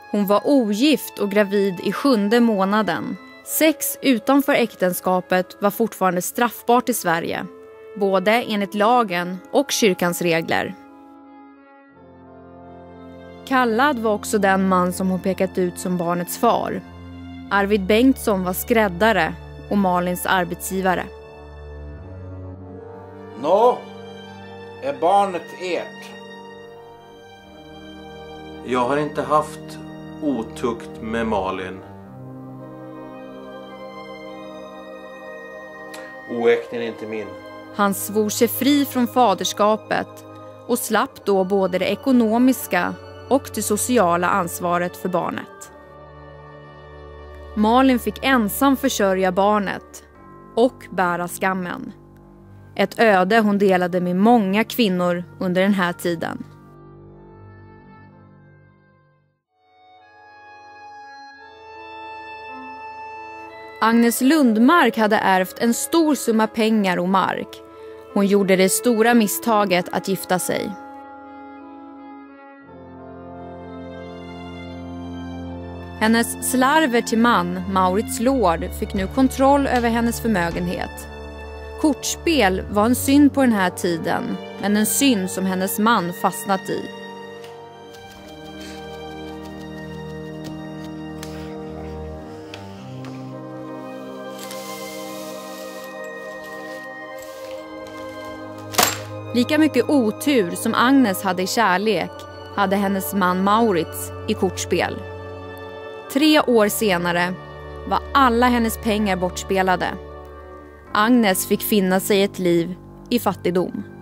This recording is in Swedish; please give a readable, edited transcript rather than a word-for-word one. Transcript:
Hon var ogift och gravid i 7:e månaden. Sex utanför äktenskapet var fortfarande straffbart i Sverige, både enligt lagen och kyrkans regler. Kallad var också den man som hon pekat ut som barnets far. Arvid Bengtsson var skräddare och Malins arbetsgivare. Nå, är barnet ert? Jag har inte haft otukt med Malin. Oäkten är inte min. Han svor sig fri från faderskapet och slapp då både det ekonomiska och det sociala ansvaret för barnet. Malin fick ensam försörja barnet och bära skammen. Ett öde hon delade med många kvinnor under den här tiden. Agnes Lundmark hade ärvt en stor summa pengar och mark. Hon gjorde det stora misstaget att gifta sig. Hennes slarver till man, Maurits Lord, fick nu kontroll över hennes förmögenhet. Kortspel var en synd på den här tiden, men en synd som hennes man fastnat i. Lika mycket otur som Agnes hade i kärlek hade hennes man Maurits i kortspel. 3 år senare var alla hennes pengar bortspelade. Agnes fick finna sig ett liv i fattigdom.